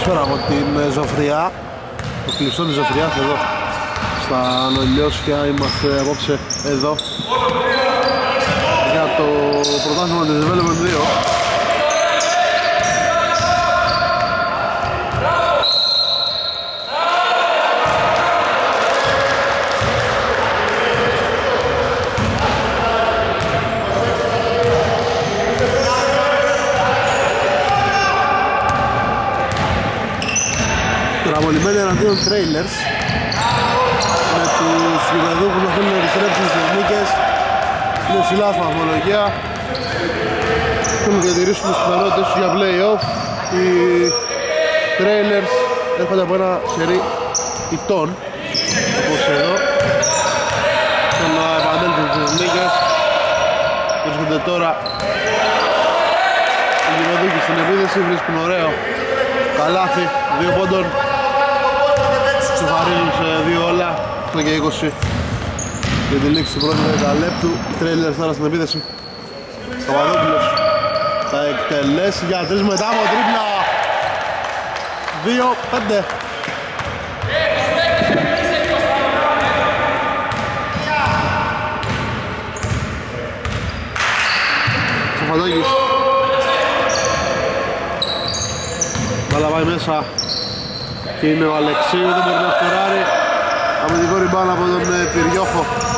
Καλησπέρα από την Ζωφριά, το κλειστό της Ζωφριάς εδώ στα Νολιώσια. Είμαστε απόψε εδώ για το πρωτάθλημα της Development 2. Τραμολημένοι εναντίον Trailers, με τους γηπεδούχους να θέλουν να επιστρέψουν στις νίκες. Είναι ψηλά στη βαθμολογία, θέλουν να διατηρήσουν τις πιθανότητες τους για play-off. Οι Trailers έρχονται από ένα σερί ηττών, όπως εδώ, θέλουν να επανέλθουν στις νίκες. Βρίσκονται τώρα οι γηπεδούχοι στην επίδεση, βρίσκουν ωραίο καλάθι 2 πόντων. Του χαρίζουν σε 2 όλα, 8 και 20 για τη λήξη του πρώτου δεκαλέπτου. Οι Trailers τώρα στην επίθεση. Παπαδόπουλος θα εκτελέσει για 3 μετά από τρίπλα. 2-5. Σαφαντάκης. Μπάλα πάει μέσα και είναι ο Αλεξίου, δεν μπορεί να σκοράρει. Αμυντικό ριμπάουν από τον Πυριόχο.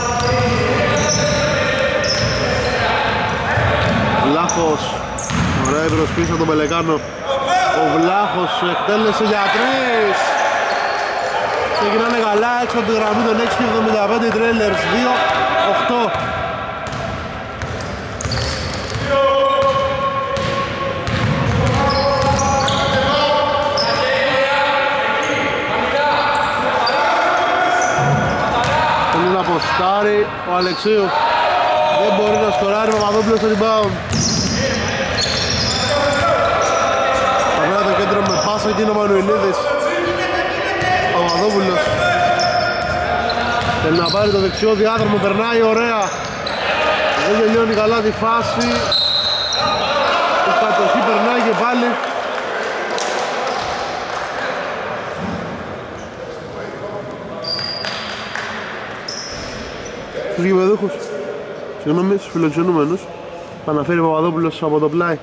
Βλάχος, ωραία η προσπίση από τον Πελεκάνο. Ο Βλάχος εκτέλεσε για 3. Ξεκινάνε καλά έξω από τη γραμμή των 6.75 οι Trailers. 2-8. Στάρι, ο Αλεξίου δεν μπορεί να σκοράρει. Ο Παπαδόπουλος στο rebound. Θα βρει το κέντρο με πάσα εκείνο ο Μανουηλίδης. Ο Παπαδόπουλος θέλει να πάρει το δεξιό διάδρομο, περνάει ωραία. Δεν τελειώνει καλά τη φάση. Η κατοχή περνάει και πάλι. Στους γηπεδούχους, συγγνώμη, στους φιλοξενούμενους, θα αναφέρει ο Παπαδόπουλος από το πλάι.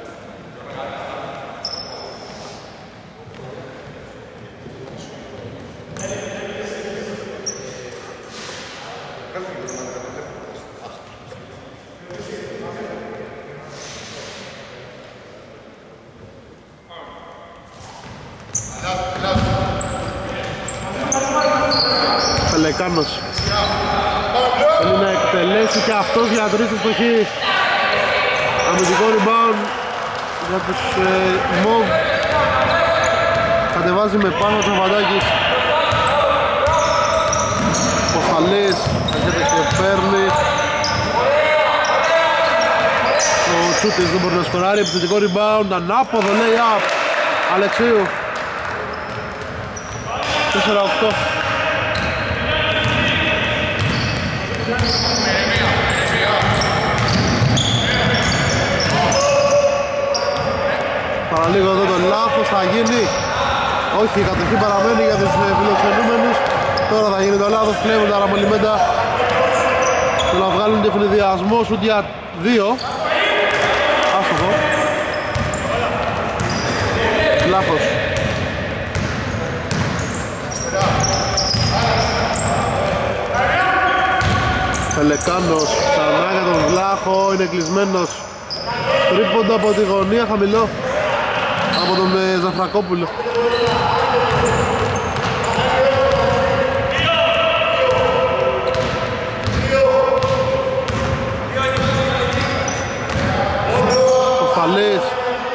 Πελεκάνος θέλει να εκτελέσει και αυτός για 3 στο στοχή. Αμυντικό rebound για τους Μοβ. Κατεβάζει με πάνω ο Τσαφαντάκης. Ο Χαλής έρχεται και παίρνει. Ο Τσούτης δεν μπορεί να σκοράρει. Επιθετικό rebound, ανάποδο lay-up Αλεξίου. 4-8. Παραλίγο εδώ το λάθος θα γίνει. Όχι, η κατοχή παραμένει για τους φιλοξενούμενους. Τώρα θα γίνει το λάθος, κλέβουν τα Ραμολιμέντα. Θέλουν να βγάλουν και φιλιδιασμό σουτ για 2. Άστοχο. Λάθος. Πελεκάνος ξανά για τον Βλάχο, είναι κλεισμένος. Τρίποντο από τη γωνία, χαμηλό από τον Ζαφρακόπουλο. Ο Φαλής,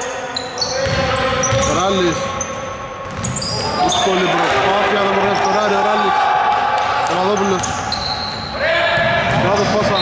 Ράλης, δύσκολη προσπάθεια, δεν μπορεί να σκοράρει ο Ράλης. Ο Παπαδόπουλος, λάθος πάσα.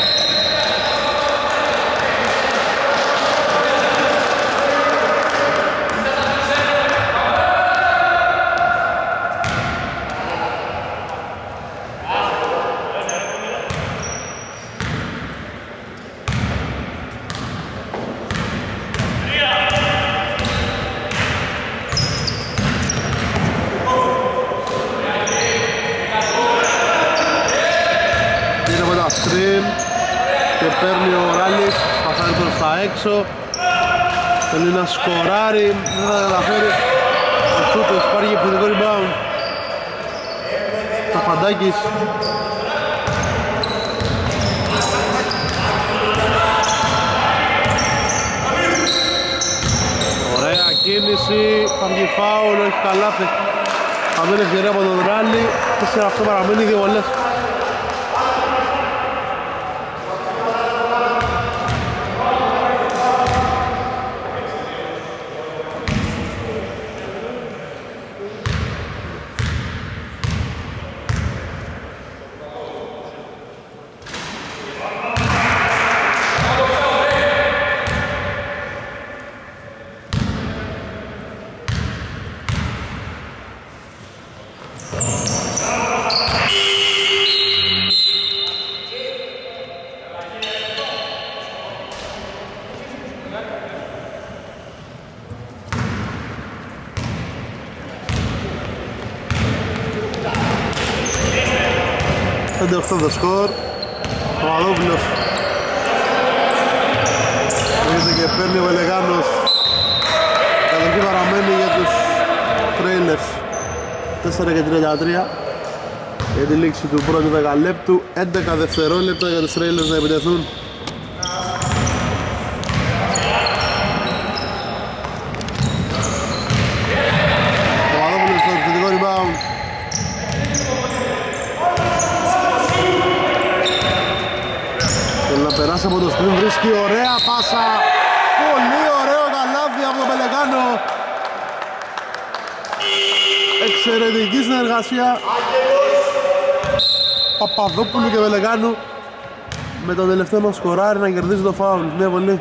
έξω. Θέλει να σκοράρει, δεν θα καταφέρει. Ο Τσούτος πάρει για επιθετικό rebound. Ταφαντάκης. Ωραία κίνηση, θα βγει φάουλ, όχι καλάθι. Αμένη ευκαιρία από τον Ράλι, 4-8 παραμένει, 2 βολές. Αυτό το σκορ. Ο Παπαδόπουλος έρχεται και παίρνει ο Βελεγάνος. Κατοχή παραμένει για τους Trailers, 4-33 για τη λήξη του πρώτου δεκαλέπτου. 11 δευτερόλεπτα για τους Trailers να επιτεθούν. Ο Παπαδόπουλος στο επιθετικό rebound. Θέλει να περάσει από το screen, βρίσκει ωραία πάσα. Πολύ ωραίο καλάθι από τον Πελεγάνο. Εξαιρετική συνεργασία Παπαδόπουλου και Πελεγάνου, με τον τελευταίο να σκοράρει, να κερδίζει το φάουλ. Μια βολή.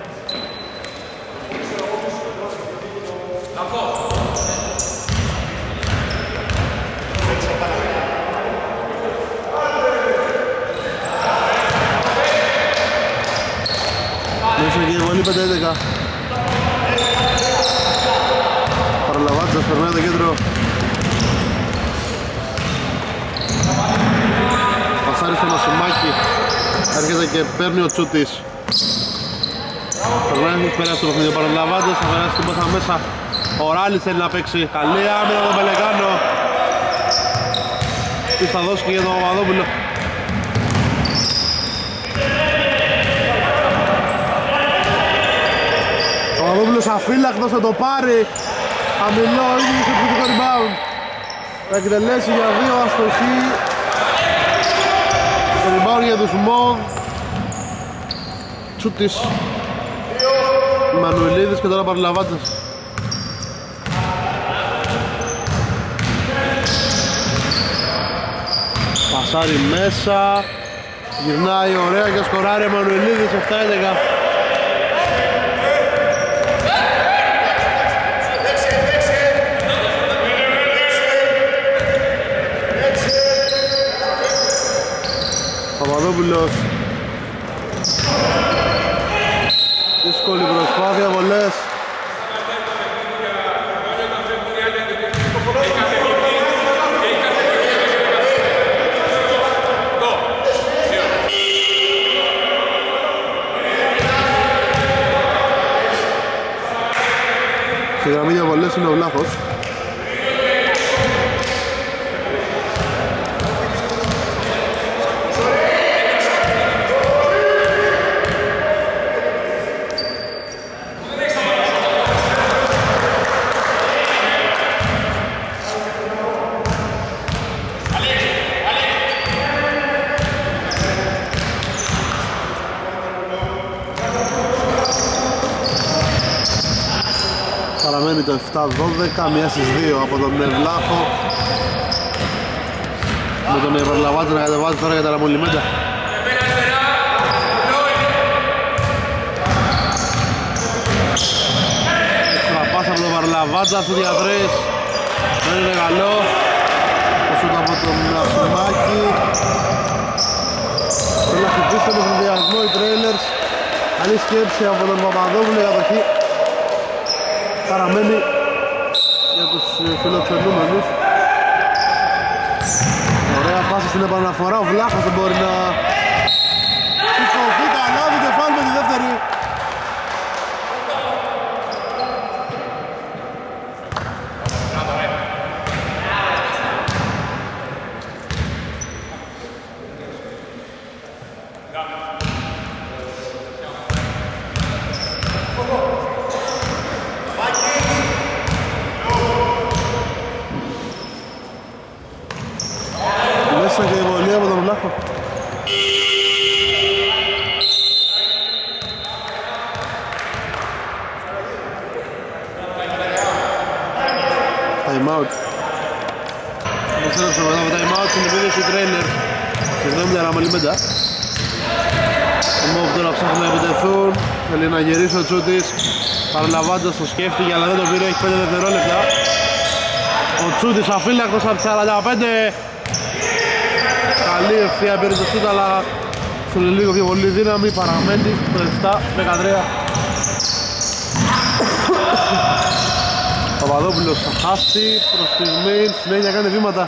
Μέσα και η βολή 5-11. Παραλαβάτσας περνάει το κέντρο. Πασάρι στο Μασουμάκι. Έρχεται και παίρνει ο Τσούτης. Περνάει πέρα στο παιχνίδι. Ο Παραλαβάτσας θα περάσει την πόθα μέσα. Ο Ράλης θέλει να παίξει. Καλή άμυνα τον Πελεγάνο. Τι θα δώσει και για τον Παπαδόπουλο. Ο Παπαδόπουλος αφύλακτος θα το πάρει. Χαμηλό, ήδη στο επιθετικό rebound. Θα εκτελέσει για 2 αστοχή. Το rebound για τους Μοβ. Τσούτης, Μανουηλίδης και τώρα Παρλαβάτσας. Πασάρι μέσα. Γυρνάει ωραία και σκοράρει ο Μανουηλίδης 7-11. Παπαδόπουλος. Δύσκολη προσπάθεια, βολές. Στη γραμμή για βολές είναι ο Βλάχος. Παραμένει το 7-12, μία στις 2 από τον Βλάχο. Με τον Παρλαβάτζο να κατεβάζει τώρα για τα Ραμολιμέντα. Έξτρα πάσα από τον Παρλαβάτζα, στο διατρές. Δεν είναι καλό. Το σούτ από τον Ασουμάκη. Θέλει να χτυπήσει τον συνδυασμό οι Trailers. Καλή σκέψη από τον Παπαδόπουλο, η κατοχή παραμένει για τους φιλοξενούμενους. Ωραία πάσα στην επαναφορά, ο Βλάχος δεν μπορεί να σηκωθεί καλά, και φάλει με τη δεύτερη. time out. Επιστρέψαμε μετά από time out στην επίδεση του Trailers. Συγγνώμη για Ραμαλιμέντα. Ο Μόβ τώρα ψάχνουν να επιτεθούν. Θέλει να γυρίσει ο Τσούτης. Παραλαμβάνοντας το σκέφτηκε αλλά δεν το πήρε, έχει 5 δευτερόλεπτα. Ο Τσούτης αφύλακτος από τις 45. Καλή ευθεία πήρε το σούτ αλλά θέλει λίγο πιο πολύ δύναμη. Παραμένει το 7-13. Παπαδόπουλος θα χάσει προς στιγμή, συνέχεια κάνει βήματα.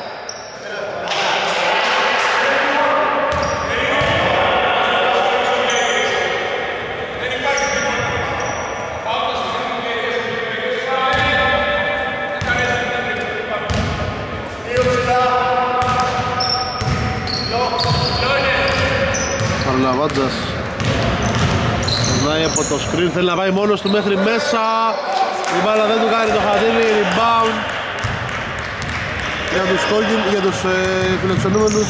Παρλαβάντζας περνάει από το screen, θέλει να πάει μόνος του μέχρι μέσα. Η μπάλα δεν του κάνει το χατήρι, rebound για τους φιλοξενούμενους.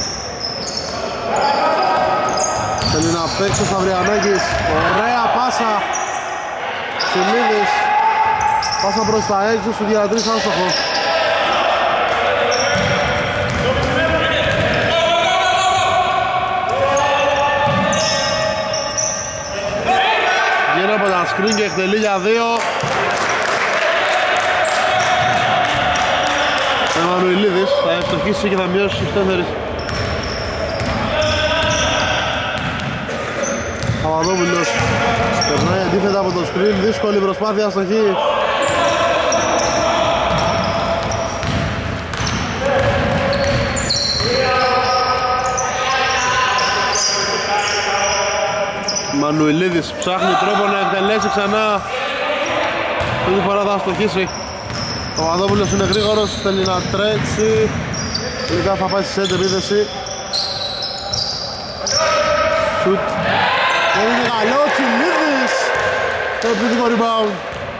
Θέλει να παίξει ο Σταυριανάκης, ωραία πάσα. Σιλίδης, πάσα προς τα έξω, σου διατρείς άστοχο. Βγαίνει από τα screen και εκτελεί για 2. Εμμανουηλίδης θα ευστοχίσει και θα μειώσει στους 4. Παπαδόπουλος περνάει αντίθετα από το screen, δύσκολη προσπάθεια αστοχή. Μανουηλίδης ψάχνει τρόπο να εκτελέσει ξανά. Αυτή τη φορά θα αστοχίσει. Ο Παπαδόπουλος είναι γρήγορος, θέλει να τρέξει. Τελικά θα πάει στη σέντ επίθεση. Σουτ. Δεν είναι καλό, Τσιλίδης. Το επιθετικό rebound.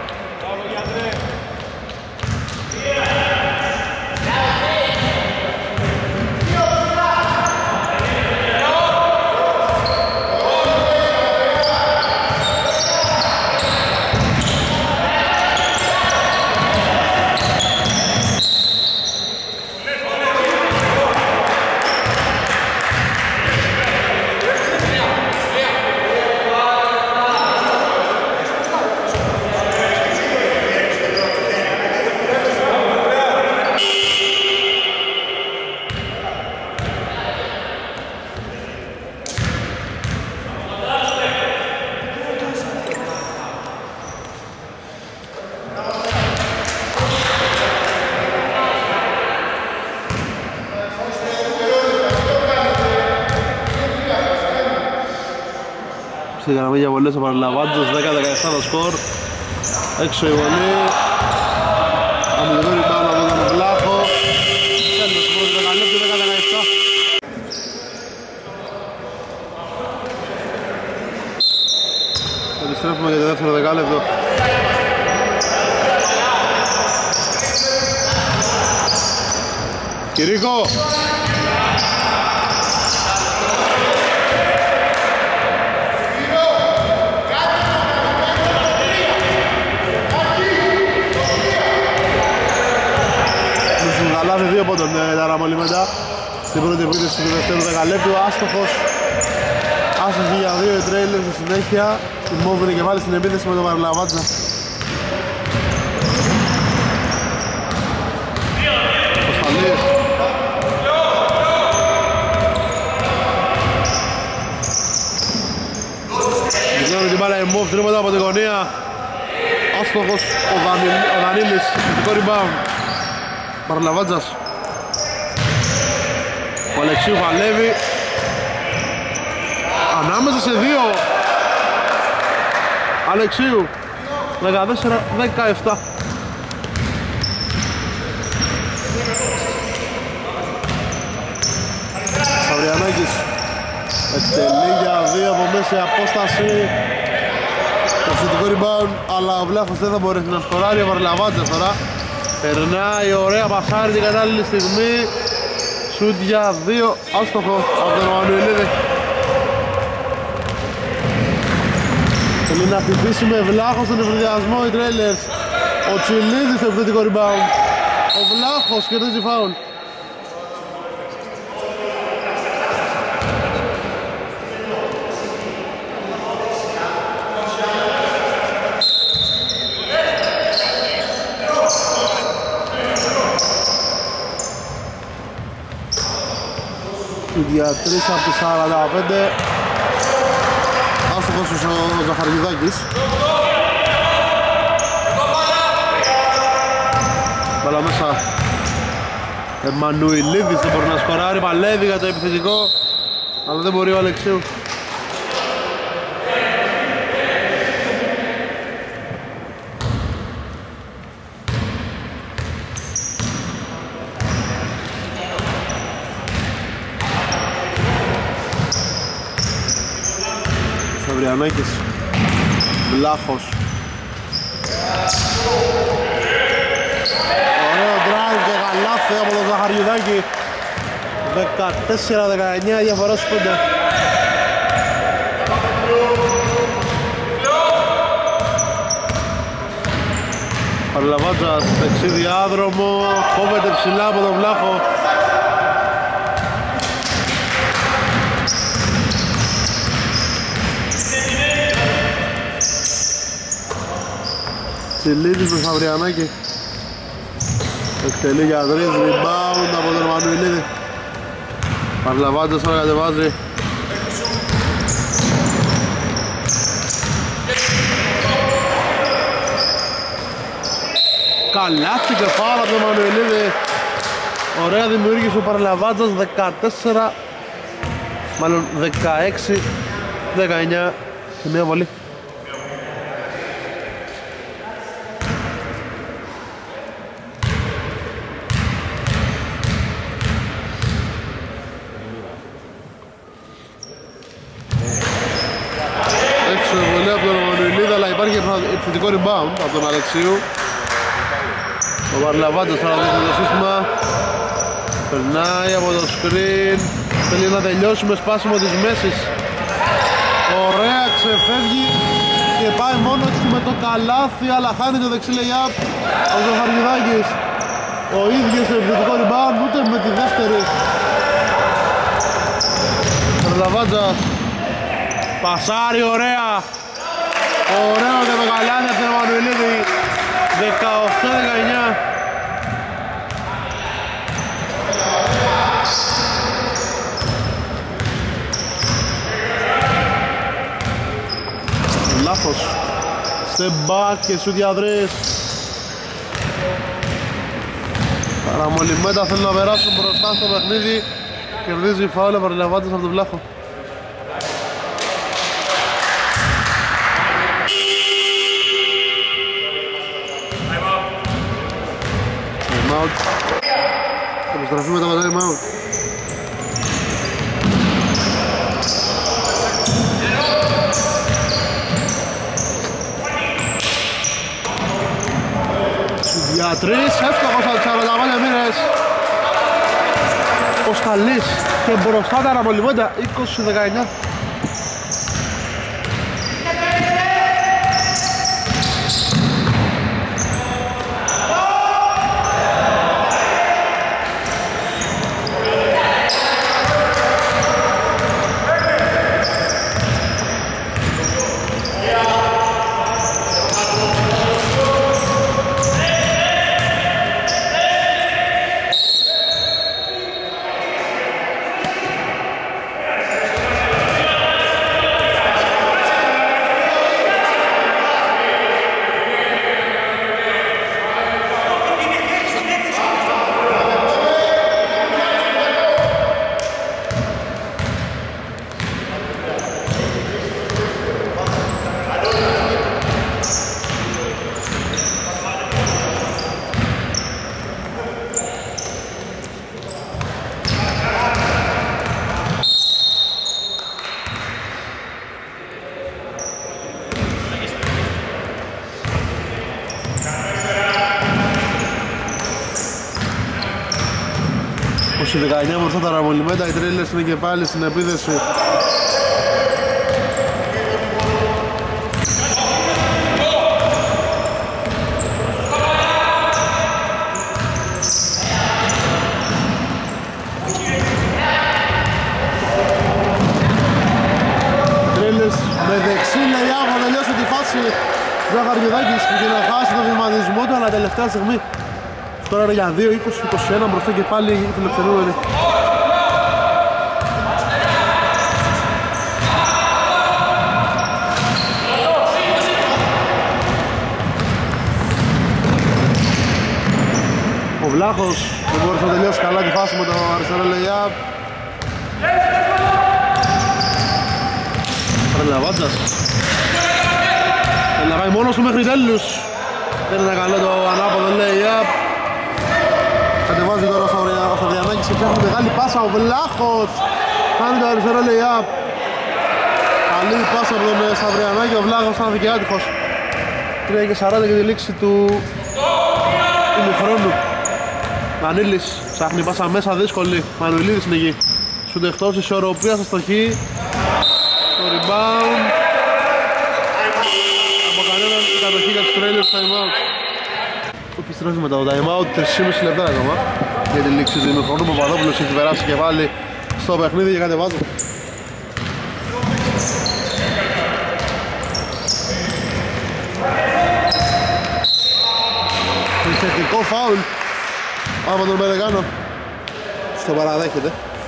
Στη γραμμή για βολές ο Παραλαβάντζος, 10-17 το σκορ. Έξω η βολή. Αμυντικό rebound από τον Βλάχο. Κάνει το σκορ του 10-17. Επιστρέφουμε για το δεύτερο δεκάλεπτο. Κυρίκο! Λάβει 2 από τον Ραμαλιμέντα στην πρώτη επίθεση του δεύτερου δεκαλέπτου. Άστοχος. Άστοχοι για 2 οι Trailers στη συνέχεια. Η Μόβ και πάλι στην επίθεση με τον Παρλαβάντζα. Κωνσταντής. Βγαίνουν την μπάλα η Μόβ, τρίποτα από την γωνία. Άστοχος ο Δανίλης, θετικό rebound. Παρλαβάντζας. Ο Αλεξίου παλεύει ανάμεσα σε 2. Αλεξίου 14-17. Σταυριανάκης εκτελεί για 2 από μέση απόσταση. Το θετικό rebound, αλλά ο Βλάχος δεν θα μπορέσει να σκοράρει. Ο Παρλαβάντζας τώρα περνάει ωραία πασάρι την κατάλληλη στιγμή. Σουτ για 2, άστοχο από τον Μανουηλίδη. Θέλει να χτυπήσει με Βλάχο στον ευρωδιασμό οι Trailers. Ο Τσιλίδης στο επιθετικό rebound. Ο Βλάχος κερδίζει φάουλ. Για 3 από τις 45. Άστοχος ο Ζαχαριουδάκης. Μπάλα μέσα. Εμμανουηλίδης δεν μπορεί να σκοράρει. Παλεύει για το επιθετικό, αλλά δεν μπορεί ο Αλεξίου. Σαβριανάκης, Βλάχος. Ωραίο drive και γαλάφι από τον Ζαχαριουδάκη. 14-19 διαφορά στους 5. Παρλαβάτζας, δεξί διάδρομο, κόβεται ψηλά από τον Βλάχο. Τσιλίδης με Σαβριανάκη. Εκτελεί για 3, rebound από τον Μανουηλίδη. Παρλαβάντας τώρα κατεβάζει. Καλάθη και φάουλ από τον Μανουηλίδη. Ωραία δημιούργησε ο Παρλαβάντας. 14, μάλλον 16-19 σε μία βολή. Υπάρχει επιθετικό rebound από τον Αλεξίου. Ο Παρλαβάντας τώρα δείχνει το σύστημα. Περνάει από το screen. Θέλει να τελειώσει με σπάσιμο της μέσης. Ωραία, ξεφεύγει και πάει μόνο του με το καλάθι, αλλά χάνει το δεξί lay-up ο Ζαχαριουδάκης. Ο ίδιος στο επιθετικό rebound, ούτε με τη δεύτερη. Παρλαβάντας πασάρει ωραία. Ωραίο και το καλάθι από τον Εμμανουηλίδη. 18-19. Λάθος. Step back και σουτ για 3. Παραμολυμμέντα θέλουν να περάσουν μπροστά στο παιχνίδι. Κερδίζει φάουλ ο Παρλαβάντας από τον Βλάχο. Θα επιστραφεί μετά το time out. Για 3, εύστοχος από τις 45 μοίρες. Ο Σταλής και μπροστά τα αναπολυμμέντα 20-19. Στους 19 μπροστά τα ραμολιμέντα, οι τρέλες είναι και πάλι στην επίδεση. και να χάσει το βηματισμό του, αλλά τελευταία στιγμή σκόραρε για 2-20-21 μπροστά και πάλι οι φιλοξενούμενοι. Ο Βλάχος δεν μπορούσε να τελειώσει καλά τη φάση με το αριστερό lay-up. Ρελαβάντζας θέλει να πάει μόνος του μέχρι τέλους. Δεν είναι καλό το ανάποδο lay-up. Κατεβάζει τώρα ο Σταυριανάκης και φτιάχνει μεγάλη πάσα. Ο Βλάχος κάνει το αριστερό lay-up. Καλή πάσα από τον Σταυριανάκη. Ο Βλάχος ήταν δικαιάτυχος. 3:40 και τη λήξη του ημιχρόνου. Μανίλης ψάχνει πάσα μέσα δύσκολη. Μανουηλίδης είναι εκεί. Σουτ εκτός, ισορροπία στα στοχή. Το rebound. Από κανέναν κατοχή για τους Trailers time out. Επιστρέφει μετά το time out, 3,5 λεπτά ακόμα για τη λήξη του ημιχρόνου. Ο Παπαδόπουλος έχει περάσει και βάλει στο παιχνίδι και κατεβάζει. Θετικό φάουλ από τον Μερεγάνο. Στο παραδέχεται.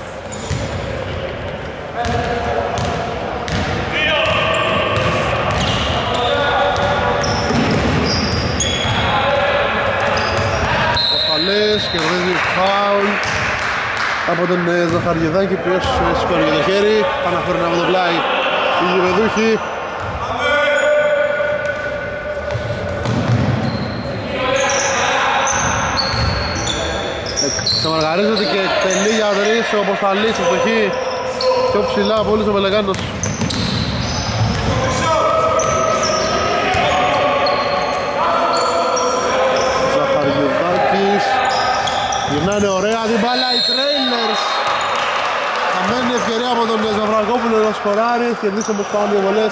Κοφαλές και βρίζει φάουλ από τον Ζαχαριεδάκη, ο οποίος σηκώνει το χέρι. Παναφέρουν από το πλάι οι γηπεδούχοι. Ξεμαργαρίζεται και εκτελεί για τρεις όπως θα λύσει το χ. Πιο ψηλά από όλους ο Μελεγάνος. Ζαχαριουδάκης. Γυρνάνε ωραία την μπάλα οι Trailers. Χαμένη ευκαιρία από τον Ζαβρακόπουλο να σκοράρει. Κερδίσει όπως πάνε οι βολές.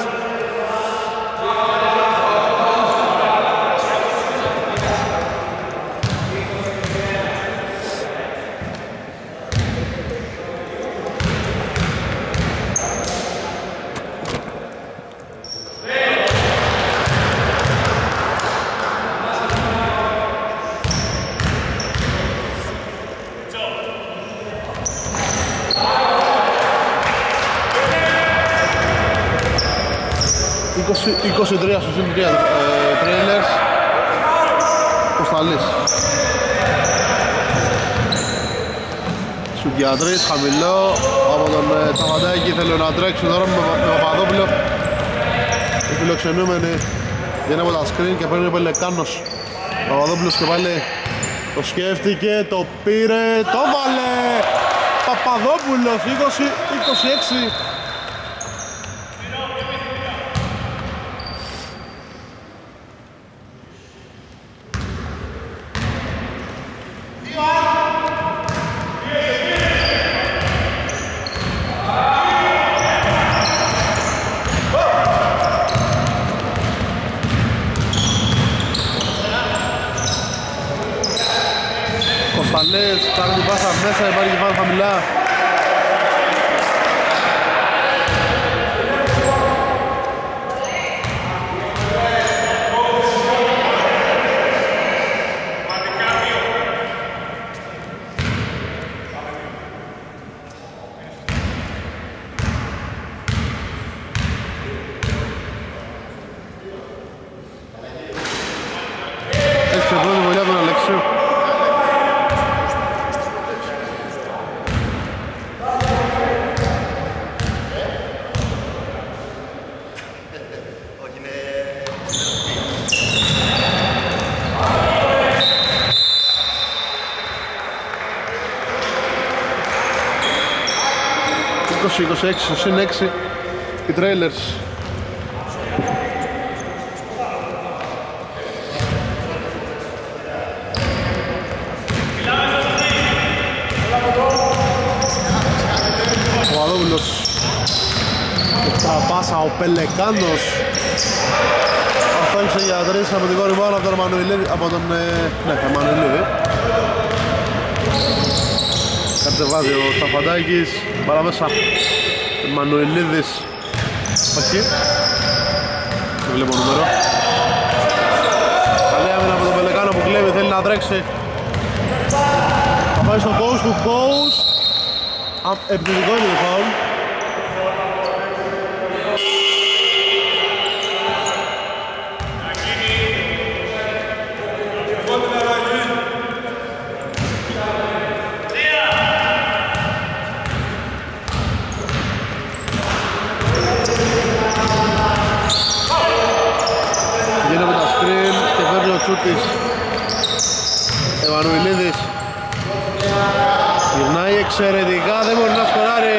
...23 στους 23 Trailers. Κωνσταλής. Σουτ για τρεις, χαμηλό από τον Τσαφαντάκη. Θέλει να τρέξει τώρα με Παπαδόπουλο. Οι φιλοξενούμενοι βγαίνει από τα screen και παίρνει ο Πελεκάνος. Παπαδόπουλος και πάλι το σκέφτηκε, το πήρε, το βάλε. Παπαδόπουλος 20-26. Κωνσταλές, κάνει την πάσα μέσα, υπάρχει φάουλ χαμηλά. Έχει την πρώτη βολιά τον Αλεξίου. ...26 στο συν 6 οι Trailers. Ο Παπαδόπουλος και τα πάσα ο Πελεκάνος. Αυτό έξω για τρεις από την κόρη πάνω από τον Μανουηλίδη. Από τον Μανουηλίδη. Κατεβάζει ο Σταφαντάκης, παρά μέσα Μανουηλίδης. Όχι, δεν βλέπω νούμερο. να τρέξει. Θα πάει στο coast του coast. Επιθετικό είναι το φάουλ. Γίνεται με τα screen και παίρνει ο Τσούτης. Εμμανουηλίδης γυρνάει εξαιρετικά, δεν μπορεί να σκοράρει.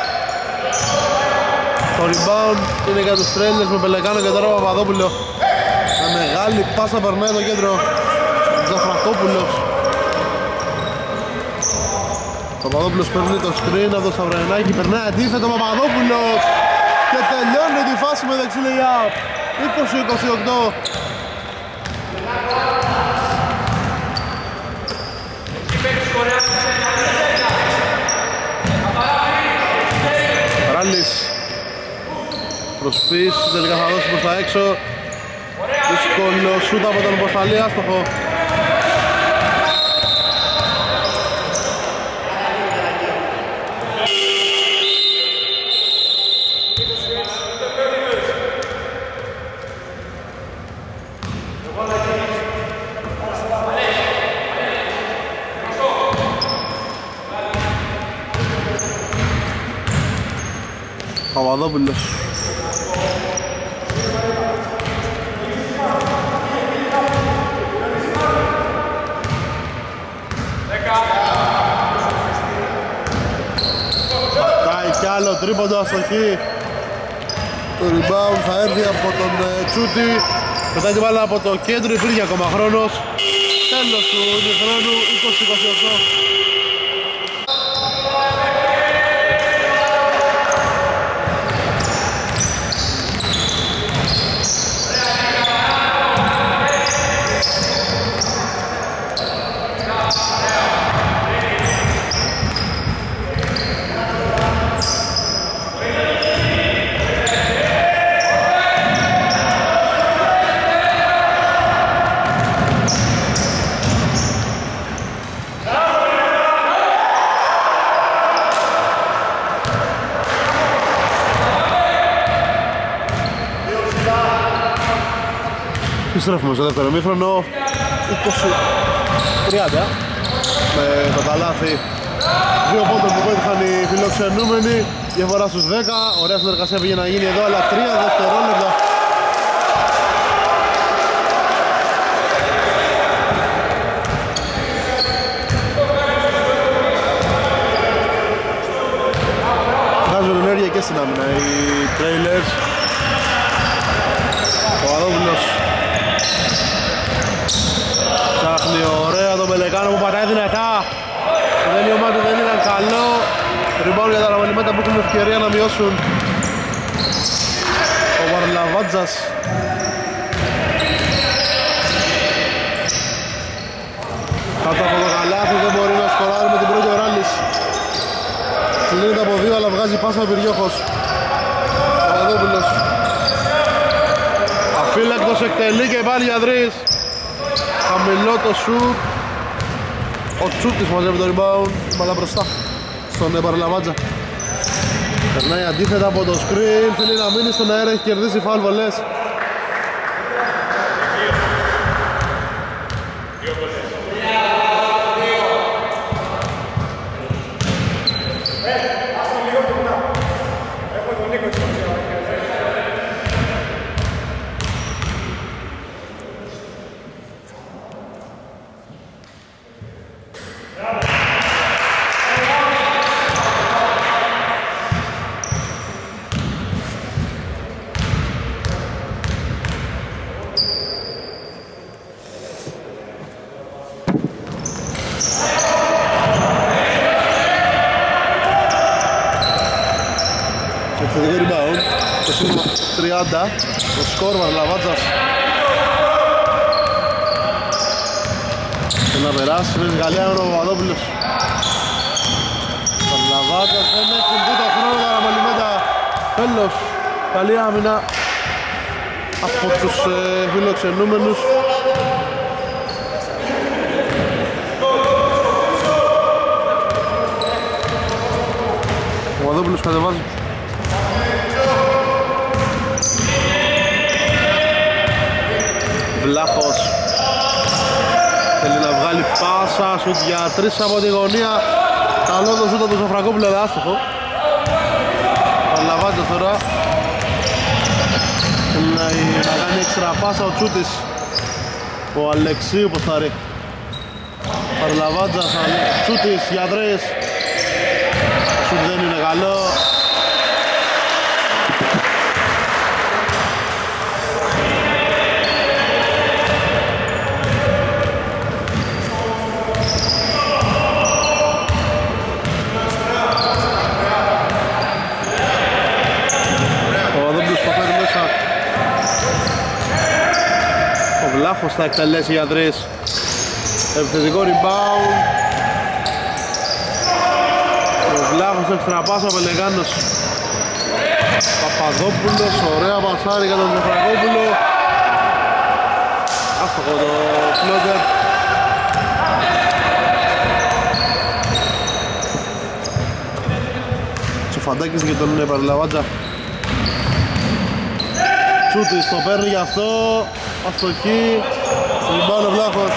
Το rebound είναι για τους Trailers με Πελεκάνο και τώρα Παπαδόπουλο. Με μεγάλη πάσα περνάει το κέντρο Τζαφρακόπουλος. Παπαδόπουλος παίρνει το screen από το Σταυρενάκη, περνάει αντίθετο Παπαδόπουλος και τελειώνει τη φάση με δεξί layup. 20-28. Ράλης προσπίσει, τελικά θα δώσει προς τα έξω. Δύσκολο σούτ από τον Ποσταλή, άστοχο. Παπαδόπουλος. Πατάει κι άλλο τρίποντο αστοχή. Το rebound θα έρθει από τον Τσούτη. Μετά την μπάλα από το κέντρο, υπήρχε ακόμα χρόνος. Τέλος του χρόνου, 20-28. Επιστρέφουμε στο δεύτερο μήχρονο, 20-30 με το καλάθι. Δύο πόντων που πέτυχαν οι φιλοξενούμενοι, διαφορά στους 10. Ωραία συνεργασία πήγε να γίνει εδώ, αλλά 3 δευτερόλεπτα. Βγάζουν ενέργεια και στην άμυνα οι Trailers. Ο Αδόπουλος ψάχνει ωραία τον Πελεκάνο που πατάει δυνατά. Το δέλειωμά του δεν ήταν καλό. Rebound για τα ραμαλιμέτα που έχουν ευκαιρία να μειώσουν. Ο Βαρλαβάτζας. Κάτω από το καλάθι δεν μπορεί να σκοράρει με την πρώτη ο Ράλης. Κλείνεται από 2 αλλά βγάζει πάσα ο Πυριόχος. Ο Παπαδόπουλος. Αφύλακτος εκτελεί και πάλι για 3. Χαμηλό το σουτ. Ο Τσούτης μαζεύει το rebound. Μπαλά μπροστά στον Παραλαβάτζα. Περνάει αντίθετα από το screen. Θέλει να μείνει στον αέρα, έχει κερδίσει φάουλ βολές. Εξαιρετικό rebound, το σύμβολο 30, το σκορ Βαρλαβάτζας. Και να περάσει με τη Γαλλία ο Παπαδόπουλος. Βαρλαβάτζας δεν έχουν δει το χρόνο τα ραμαλιμέτα. Τέλος, καλή άμυνα από τους φιλοξενούμενους. Παπαδόπουλος κατεβάζει. Βλάχος θέλει να βγάλει πάσα, σουτ για 3 από τη γωνία. Καλό το σουτ από τον Ζαφραγκόπουλο, αλλά άστοχο. Παρλαβάντζας τώρα θέλει να κάνει έξτρα πάσα ο Τσούτης. Ο Αλεξίου ποστάρει. Παρλαβάντζας, Τσούτης για 3. Σουτ δεν είναι καλό. Βλάχος θα εκτελέσει για 3. Επιθετικό rebound. Ο Βλάχος έξτρα πάσα, ο Πελεγάνος. Παπαδόπουλος, ωραία πασάρι για τον Ζεφραγόπουλο. Άστοχο το φλότερ. Τσοφαντάκης για τον Παρλαβάντζα. Τσούτης το παίρνει γι' αυτό. Αστοχή, rebound ο Βλάχος.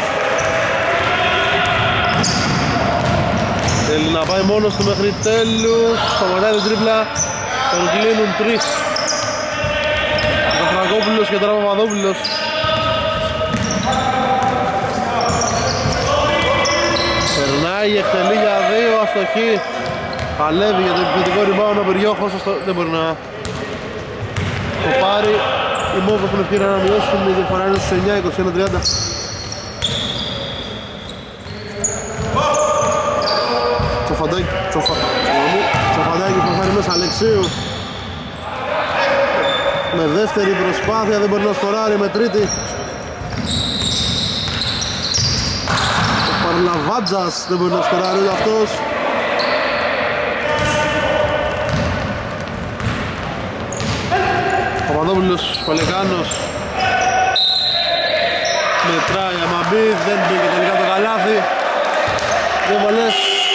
Θέλει να πάει μόνος του μέχρι τέλους. Σταματάει την τρίπλα. Τον κλείνουν 3. Ζαφραγκόπουλος και τώρα Παπαδόπουλος. Περνάει, εκτελεί για 2, αστοχή. Παλεύει για το επιθετικό rebound ο Περιόχος, δεν μπορεί να το πάρει. Οι Μόβ έχουν ευκαιρία να μειώσουν, η διαφορά είναι στους 9, 21-30. Τσοφαντάκη που φέρει μέσα Αλεξίου. Με δεύτερη προσπάθεια δεν μπορεί να σκοράρει, με τρίτη. Ο Παρλαβάντζας δεν μπορεί να σκοράρει ούτε αυτός. Παπαδόπουλος, Πολεκάνος. Μετράει, άμα μπει, δεν μπήκε τελικά το καλάθι. 2 βολές.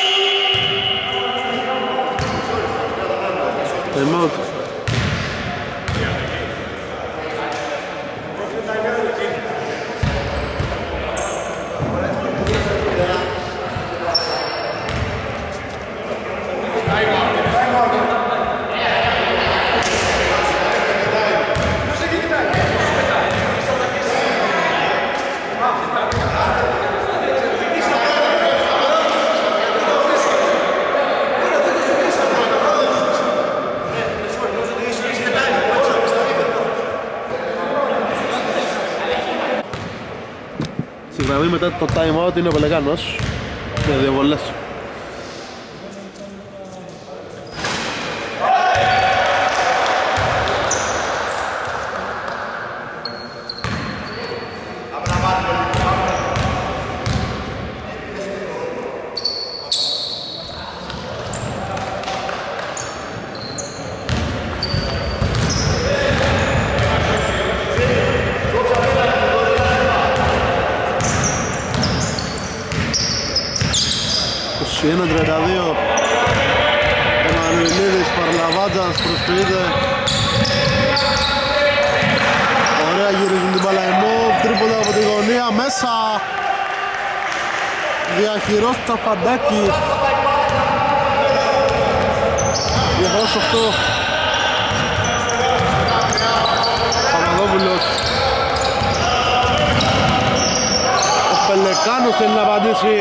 Time out. Μετά το time out είναι ο Πελεγάνος με 2 βολές. Είναι 32. Εμμανουηλίδης, Παρλαβάντζας προσποιείται. Ωραία, γυρίζουν την μπάλα Εμόβ, τρίποντα από τη γωνία, μέσα. Διαχειρός Τσαφαντάκη. Διαφορά 8. Παπαδόπουλος. Ο Πελεκάνος θέλει να απαντήσει.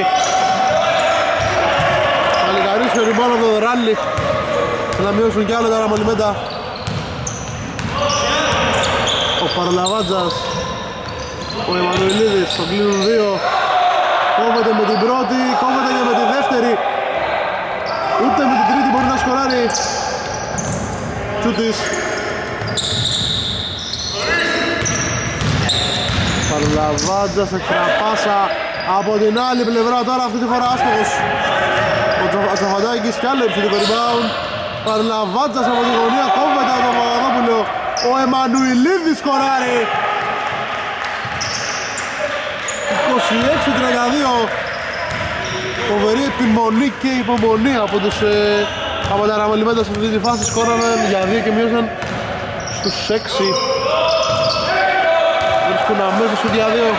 Καλικαρίσιο ριμπάνω από το Ράλι. Θα μειώσουν κι άλλο τα ραμολιμέντα. Ο Παρλαβάντζας, ο Εμμανουηλίδης, τον κλείνουν 2. Κόβεται με την πρώτη, κόβεται και με τη δεύτερη. Ούτε με την τρίτη μπορεί να σκοράρει. Τσούτης. Παρλαβάντζας, εξτραπάσα από την άλλη πλευρά, τώρα αυτή τη φορά άστοχος. Ο Τσαφαντάκης κι άλλο επιθετικό rebound. Παρλαβάντζας από τη γωνία, κόβεται από τον Παπαδόπουλο. Ο Εμμανουηλίδης σκοράρει. 26-32. Φοβερή επιμονή και υπομονή από τους Από τα αναμελημένα σε αυτή τη φάση σκόρανε για 2 και μείωσαν στους 6. Βρίσκουν αμέσως σου για 2.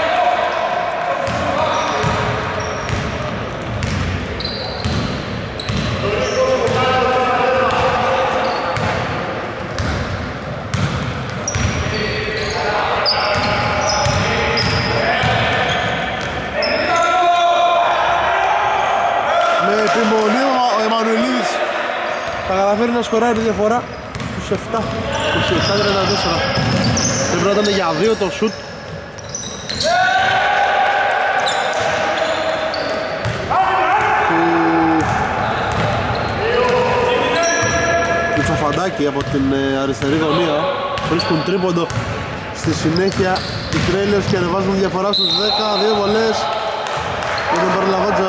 Θα καταφέρει να σκοράρει τη διαφορά στους 7, 27-34. Πρέπει να ήταν για 2 το σουτ. Του Τσαφαντάκη από την αριστερή γωνία. Βρίσκουν τρίποντο. Στη συνέχεια οι Trailers και ανεβάζουν διαφορά στους 10. 2 βολές για τον Παρλαβάτζα.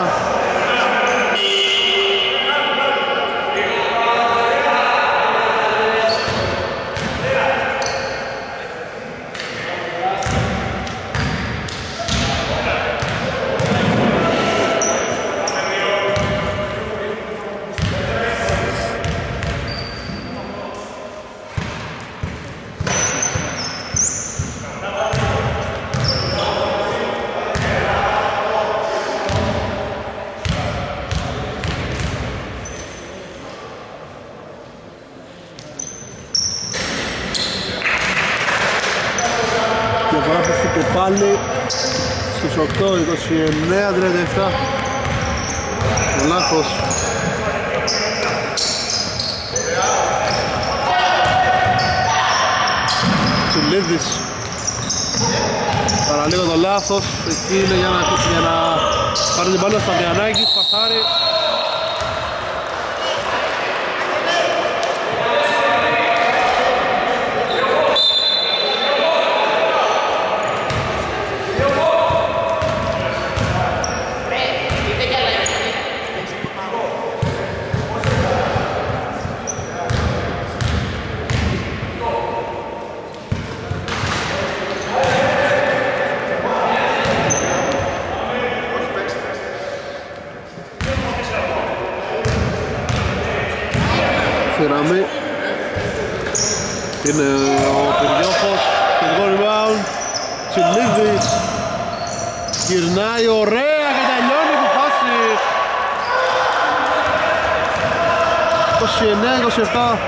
Πάλι στους 8, 29, 37. Ο λάθος. Τσουλίδης. Παραλίγο το λάθος. Εκεί είναι για να πάρει την μπάλα στα Διανάκη. Πασάρι. Είναι ο Πυριόφος και το rebound. Τσιλίδης γυρνάει ωραία και τελειώνει τη φάση. 29-27.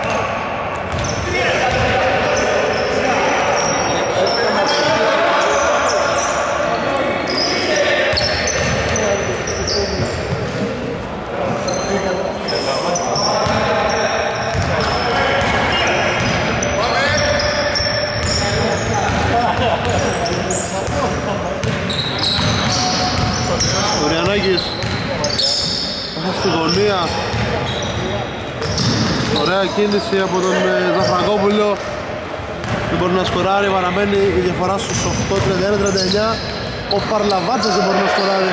Στη γωνία. Ωραία κίνηση από τον Ζαφραγκόπουλο. Δεν μπορεί να σκοράρει, παραμένει η διαφορά στους 8, 31-39. Ο Παρλαβάτσας δεν μπορεί να σκοράρει.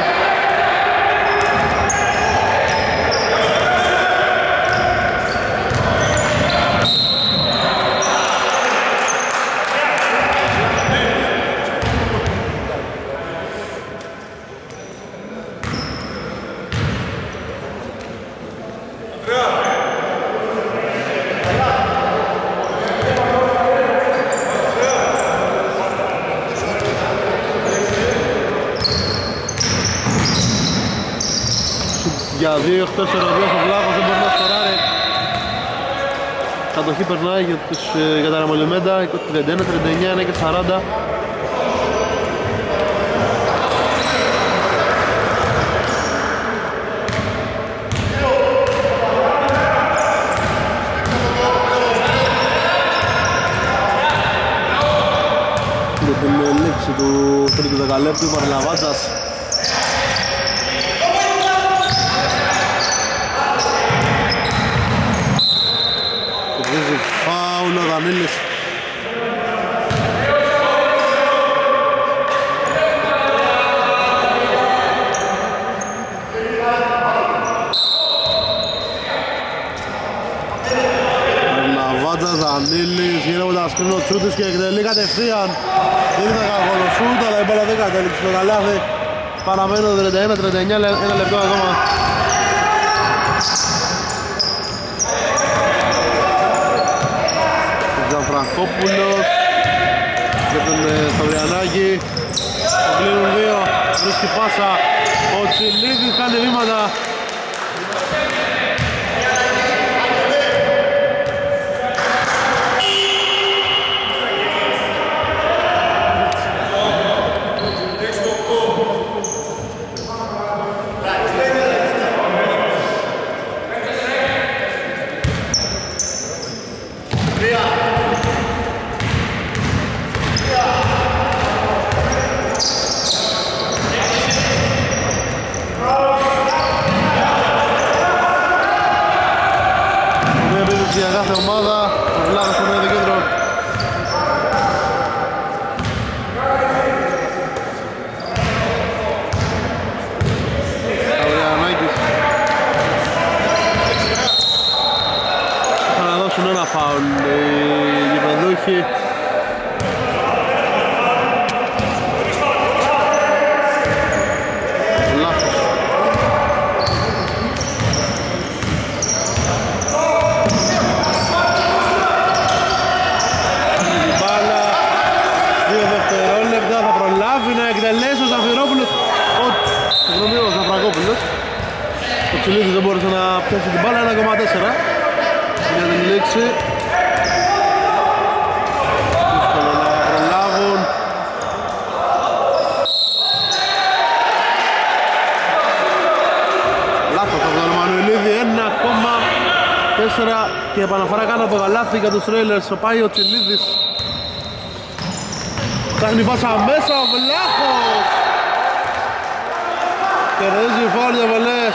Για 2 εκτός ερωτίας ο Βλάχος δεν μπορεί να σκοράρει. Κατοχή περνάει για τα Ραμολιμέντα 31, 39, 1 και 40. Για την λήξη του τρίτου δεκαλέπτου Παρλαβάτσας. Φάουλ ο Δανίλης. Παρλαβάτσας, Δανίλης, γύρω από τα σκρίνο Τσούτης και εκτελεί κατευθείαν. Δεν ήταν κακό το σούτ, αλλά η μπάλα δεν κατέληξε στο καλάθι. Παραμένω 31-39, ένα λεπτό ακόμα. Βλαχόπουλος για τον Σταυριανάκη. Το κλείνουν δύο, βρίσκει πάσα. Ο Τσιλίδης κάνει βήματα. Για κάθε ομάδα, ο Βλάχος στο νέο κέντρο. Σταυριανάκης. Θα να δώσουν ένα φάουλ οι γηπεδούχοι. Ο Τσιλίδης δεν μπόρεσε να πιάσει την μπάλα, 1,4 για την λήξη. Δύσκολο να προλάβουν. Λάθος από τον Μανουηλίδη, 1,4 και επαναφορά κάτω από το καλάθι για τους Trailers. Πάει ο Τσιλίδης, κάνει πάσα μέσα, ο Βλάχος κερδίζει φάουλ για βολές.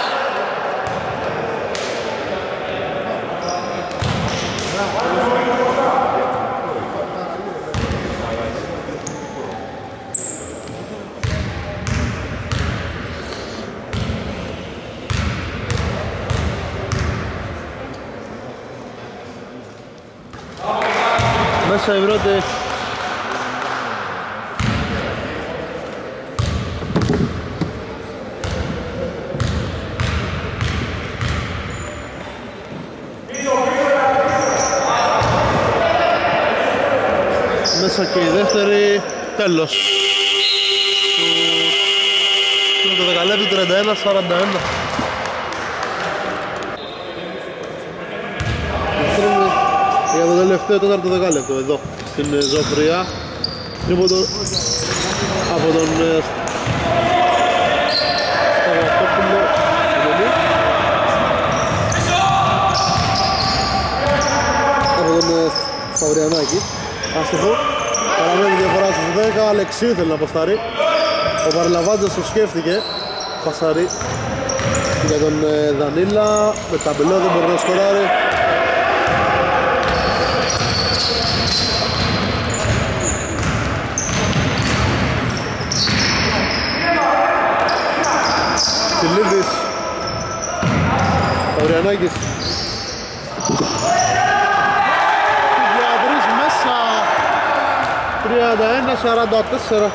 Μέσα η πρώτη. Μέσα και η δεύτερη, τέλος του δεκαλέπτου, 31-41. Για το τελευταίο τέταρτο δεκάλεπτο εδώ στην Ζωφριά από τον Σταυρατόπουλο από τον Σταυριανάκη. Άστοχο, παραμένει διαφορά στους 10. Αλεξίου θέλει να αποστάρει. Ο Παρλαβάντζας το σκέφτηκε. Πασάρει για τον Δανίλα. Με ταμπελό δεν μπορεί να σκοράρει. Τσιλίδης, Σταυριανάκης. Διαβρύς μέσα, 31-44.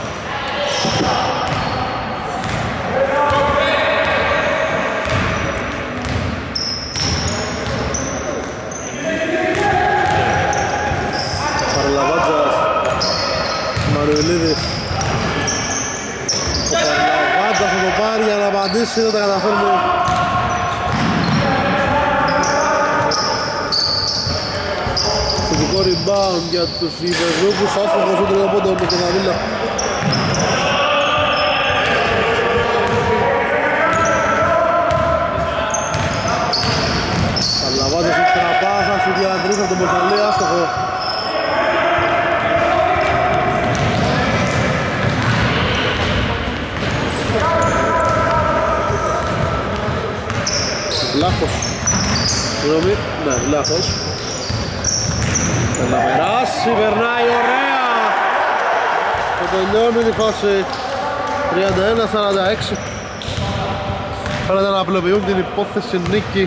Παρλαβάντζας, Μανουηλίδης. Ο Παρλαβάντζας θα το πάρει για να απαντήσει, δεν τα καταφέρνει. Θετικό rebound για τους Ιβεζούκους, άστοχος ο τρίτο πόντο με τον Δανίλα. Παρλαβάντζας έχει τραπάσα, σου διατρείς από τον Πορταλή, άστοχο. Βλάχος. Συγγνώμη, ναι, Βλάχος. Θέλει να περάσει, περνάει ωραία. Και τελειώνει τη φάση 31-46. Φαίνεται να απλοποιούν την υπόθεση νίκη.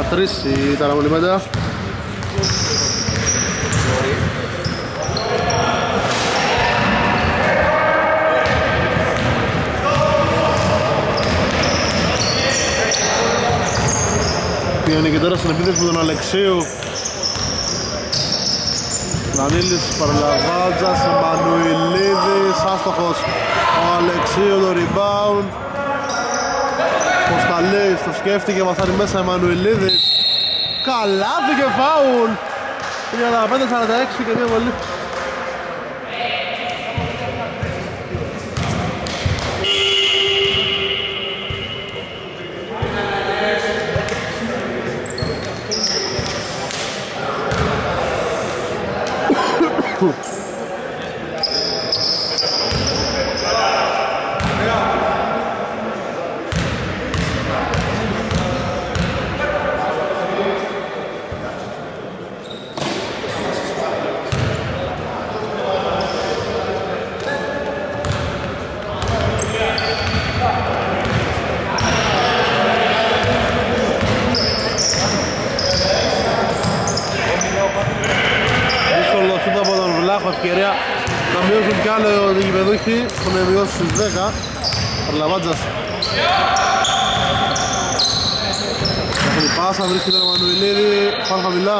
3 η Ταραμολιμέντα. Πήγαινε και τώρα στην επίθεση με τον Αλεξίου. Δανίλης, Παρλαβάτζας, Εμμανουηλίδης, άστοχος ο Αλεξίου, το rebound. Κωνσταλής, το σκέφτηκε, μαθάνει μέσα Εμμανουηλίδης. Καλάθι και φάουλ. 35-46 και μία βολή. Ευκαιρία να μειώσουν κι άλλο οι γηπεδούχοι, έχουν μειώσει στις 10. Παρλαβάτζας έχει πάσα, βρίσκεται ο Μανουηλίδη, πάνω χαμηλά.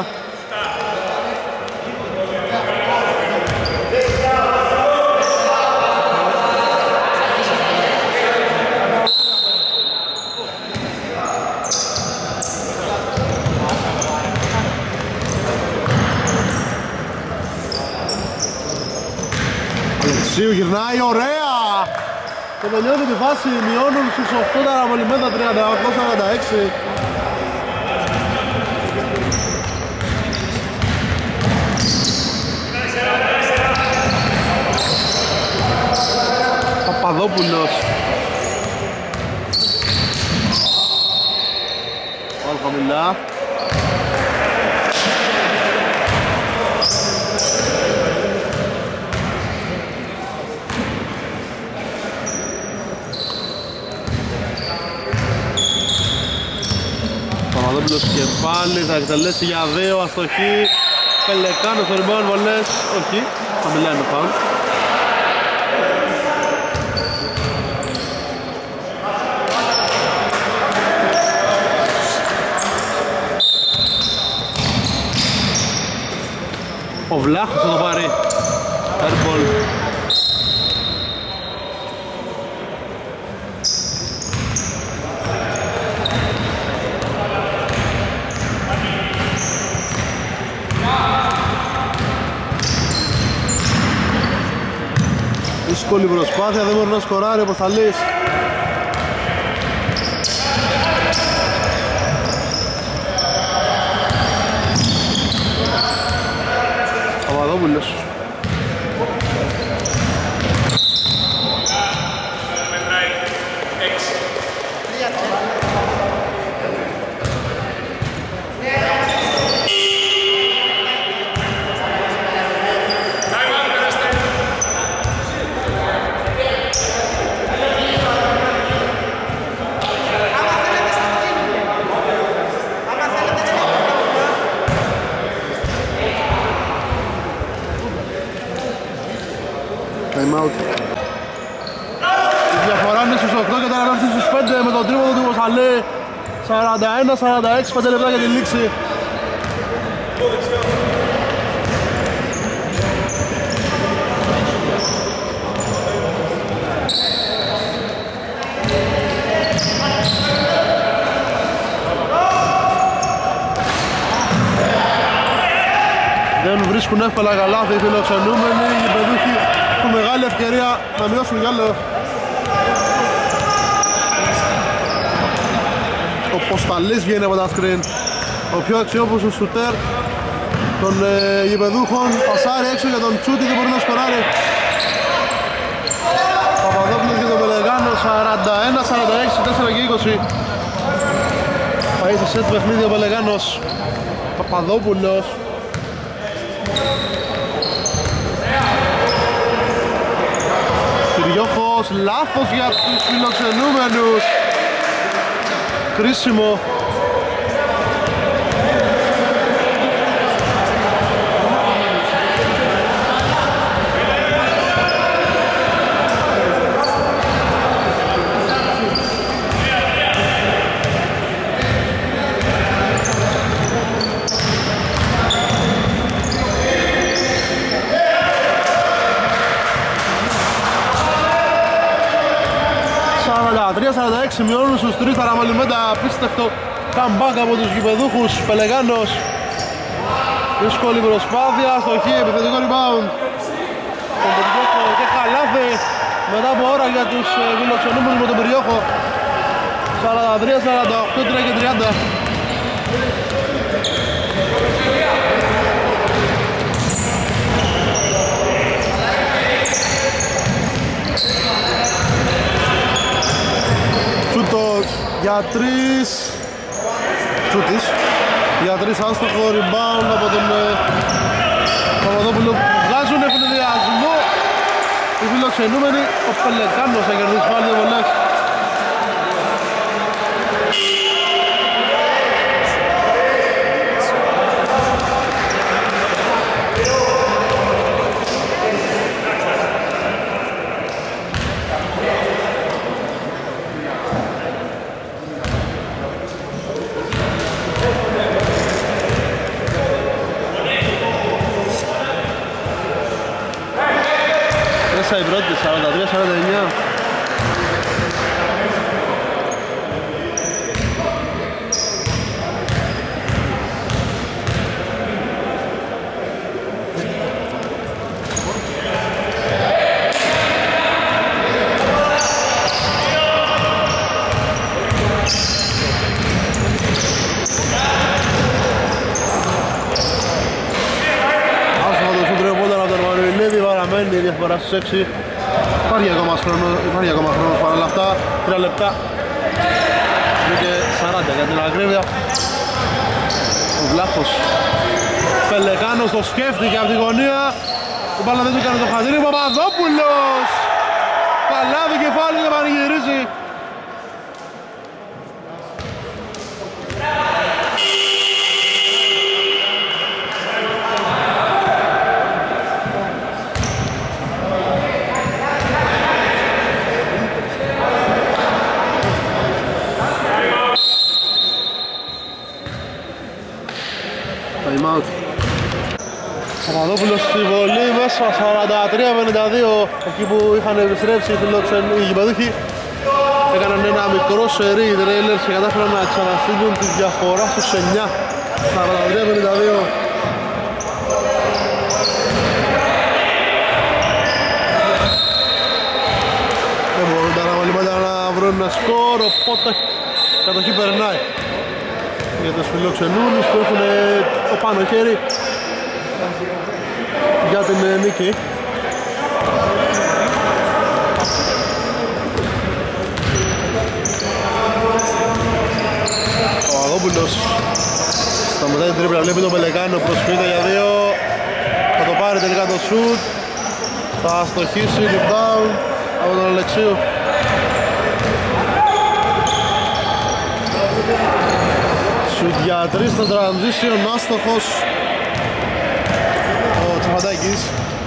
Αλεξίου γυρνάει, ωραία! Και τελειώνει τη φάση, μειώνουν στους 8 Ταραμολιμέντα 38-46. Παπαδόπουλος. Πάλι χαμηλά. Παπαδόπουλος και πάλι θα εκτελέσει για 2, αστοχή. Πελεκάνος στο rebound, βολές, όχι, χαμηλά είναι φάουλ. Ο Βλάχος θα το πάρει. Airball. Δύσκολη προσπάθεια, δεν μπορεί να σκοράρει ο Ποσταλής. Παπαδόπουλος. Η διαφορά είναι στους 8 και τώρα έρθει στους 5 με τον τρίποδο του Κωνσταλή. 41-46, 5 λεπτά για τη λήξη. Δεν βρίσκουν εύκολα καλάθι οι φιλοξενούμενοι, οι γηπεδούχοι έχουν μεγάλη ευκαιρία να μειώσουν κι άλλο. Ο Ποσταλής βγαίνει από τα screen, ο πιο αξιόπιστος σουτέρ των γηπεδούχων, πασάρει έξω για τον Τσούτη, δεν μπορεί να σκοράρει. Παπαδόπουλος και τον Πελεγάνο, 41-46, 4 και 20. Πάει σε σετ παιχνίδι ο Πελεγάνος. Παπαδόπουλος. Κυριόχος, λάθος για τους φιλοξενούμενους. Κρίσιμο. 43-46 μειώνουν στους 3 τα Ραμαλιμέντα. Απίστευτο comeback από τους γηπεδούχους. Πελεγάνος, δύσκολη προσπάθεια, στοχή, επιθετικό rebound. Τον Περιόχο και καλάθι μετά από ώρα για τους φιλοξενούμενους με τον Περιόχο. 43-48, 3 και 30. Τσούτος για 3. Τσούτης για 3, άστοχο rebound από τον Παπαδόπουλο. Βγάζουν ευνηδιασμό οι φιλοξενούμενοι. Ο Πελεκάνος θα κερδίσει πάλι δύο βολές. Η πρώτη 43-49. Παραμένει η διαφορά στους 6. Υπάρχει ακόμα χρόνο παρά όλα αυτά. 3 λεπτά και 40 για την ακρίβεια. Ο Βλάχος Πελεκάνος το σκέφτηκε από τη γωνία. Η μπάλα δεν του έκανε το χατήρι. Παπαδόπουλος καλάβει κεφάλι και πανηγυρίζει. Παπαδόπουλος στη βολή μέσα 43-52. Εκεί που είχαν επιστρέψει οι γηπεδούχοι έκαναν ένα μικρό σερί οι Trailers και κατάφεραν να ξαναστείλουν τη διαφορά στους 9. 43-52. Δεν μπορούν τα Ραμαλιμέντα να βρουν ένα σκορ, οπότε η κατοχή περνάει για τους φιλοξενούμενους που έχουν το πάνω χέρι για την νίκη. Ο Αγόπουλος στα μετά την τρίπλα βλέπει τον Πελεκάνο, προσποιείται για 2. Θα το πάρει τελικά το shoot. Θα αστοχίσει rebound από τον Αλεξίου. Shoot για 3 στο transition, άστοχος ο Τσαφαντάκης.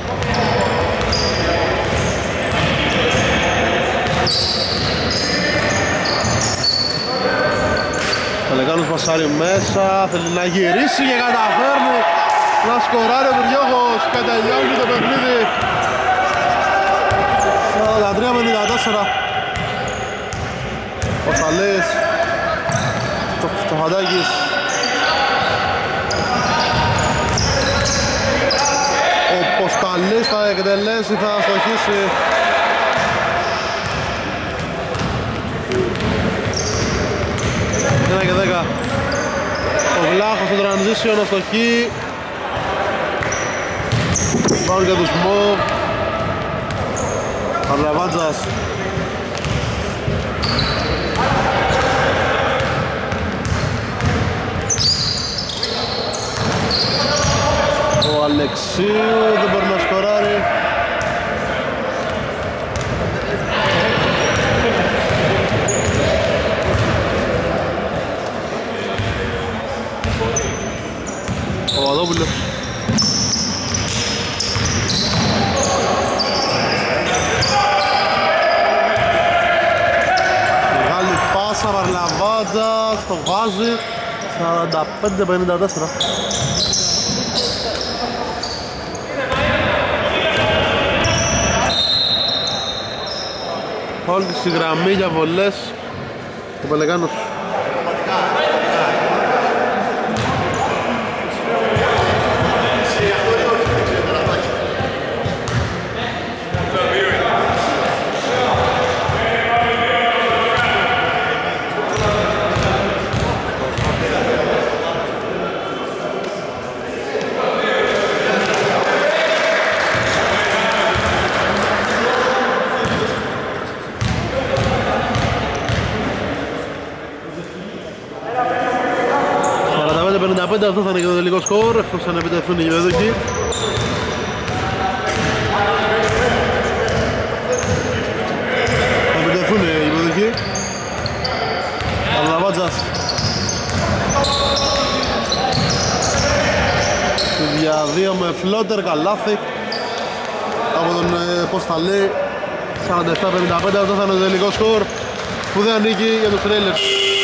Ο Λεγάνος πασάρει μέσα, θέλει να γυρίσει και καταφέρνει να σκοράρει ο Βυριόχος και τελειώνει το παιχνίδι. 43-54. Ο Σαλές, το Τσαφαντάκης. Ο Ποσταλής θα εκτελέσει, θα αστοχίσει. Ένα και 10. Ο Βλάχος στο transition, αστοχή. Πάμε για τους Μοβ. Αρλαβάντζας. Ο Αλεξίου δεν μπορεί να σκοράρει. Ο Παπαδόπουλος. Μεγάλη πάσα, Βαρλαβάντζας, το βάζει. 45-54. Όλοι στη γραμμή για βολές. Ο Πελεγάνος. Αυτό θα είναι και το τελικό σκορ, εκτός αν επιτεθούν οι γηπεδούκοι. Θα επιτεθούν οι γηπεδούκοι. Αλαβάτζας. Στη διαδύο με φλότερ, καλάθι. Από τον Ποσταλή. 47-55, αυτό θα είναι το τελικό σκορ. Που δεν ανήκει για τους Trailers.